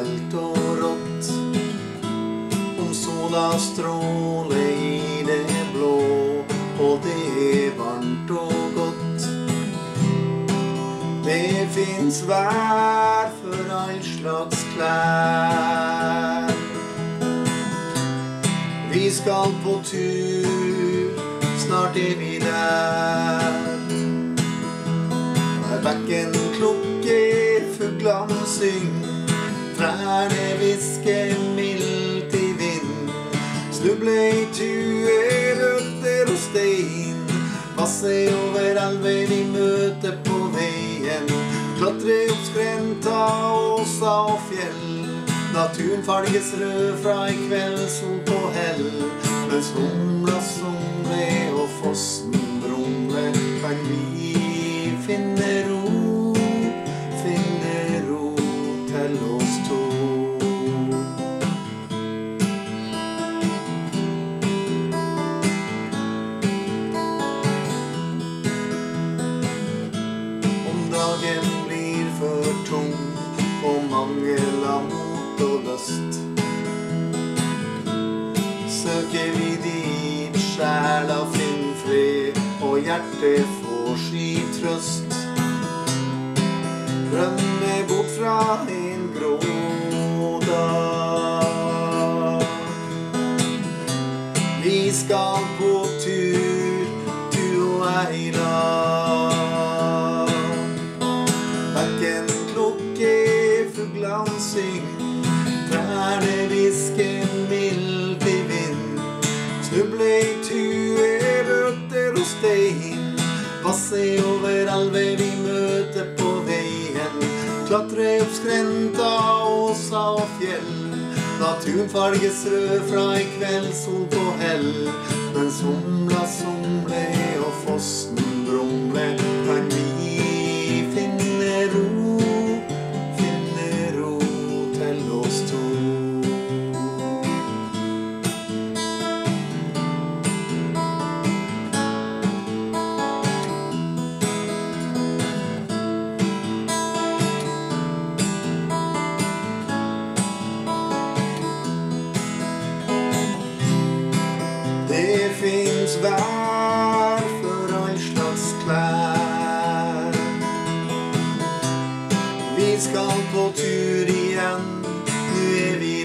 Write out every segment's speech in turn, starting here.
kaldt og rått. Om sola stråler i det blå, og det varmt og godt. Det finns vær for all slags klær. Vi skal på tur, snart vi der. Bekken klukker, fuglene syng, trærne visker mildt i vind. Snuble i tue, røtter og stein, vasse over elver vi møter på veien. Klatre opp skrenta, åsa og fjell, naturen farges rød fra i kveld, sol på hell. Mens humla somler og fossen brumler, kan vi finne ro til oss to. Om dagen blir for tung og mangel av mot og lyst, søker vi dit sjela finner fred og hjertet får sky trøst. Rømme bort fra en grå dag. Vi skal på tur, du og jeg i lag. Bekken klukker, fuglene syng, trærne visker mildt i vind. Snuble i tue, røtter og stein, vasse over elver vi møter på veien. Klatre opp skrenta, åsa og fjell, naturen farges rød fra i kveld, sol på hell. Mens humla somler og fossen brumler, kan vi finne ro til oss to. Det finns vær for all slags klær. Vi skal på tur igjen, nu vi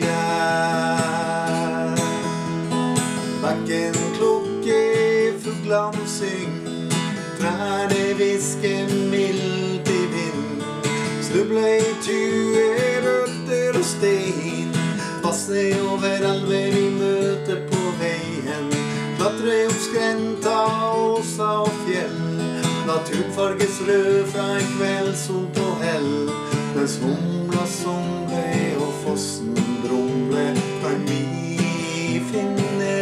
der. Bekken klukker, fuglene syng, trærne visker mildt i vind. Snuble i tue, røtter og stein, vasse over elver vi møter på veien. Klatre opp skrenta, åsa og fjell, naturen farges rød fra i kveld, sol på hell. Mens humla somler og fossen brumler, kan vi finne